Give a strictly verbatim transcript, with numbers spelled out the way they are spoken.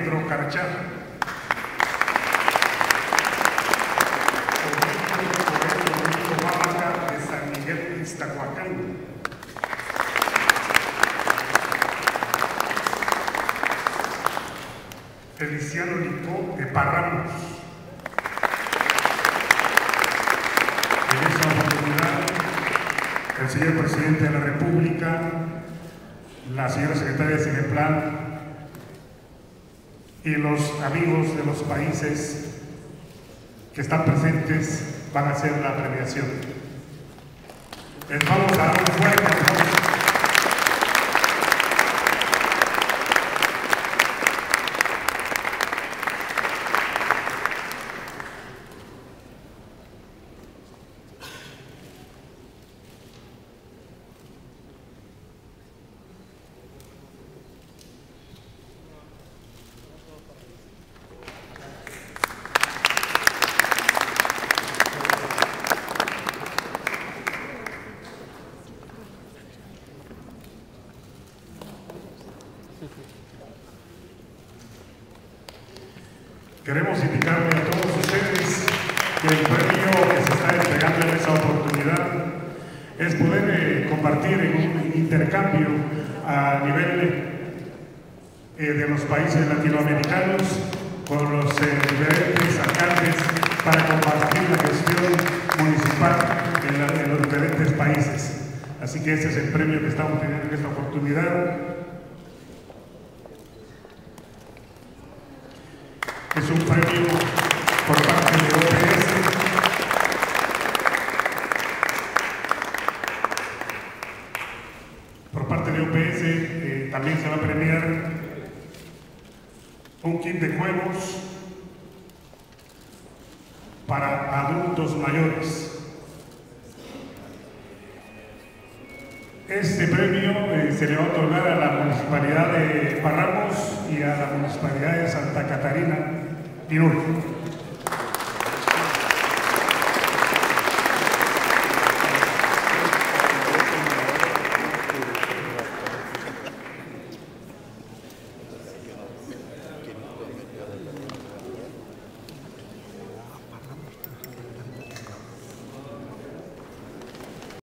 Pedro Carchá. De San Miguel Ixtahuacán. Feliciano Licó de Parramos. En esta oportunidad, el señor presidente de la República, la señora secretaria de Cineplan y los amigos de los países que están presentes van a hacer la premiación. Les vamos a dar un fuerte aplauso. Queremos indicarle a todos ustedes que el premio que se está entregando en esta oportunidad es poder eh, compartir en un intercambio a nivel eh, de los países latinoamericanos con los eh, diferentes alcaldes para compartir la gestión municipal en, la, en los diferentes países. Así que este es el premio que estamos teniendo en esta oportunidad. Es un premio por parte de O P S. Por parte de O P S eh, también se va a premiar un kit de juegos para adultos mayores. Este premio eh, se le va a otorgar a la Municipalidad de Parramos y a la Municipalidad de Santa Catarina Pinul.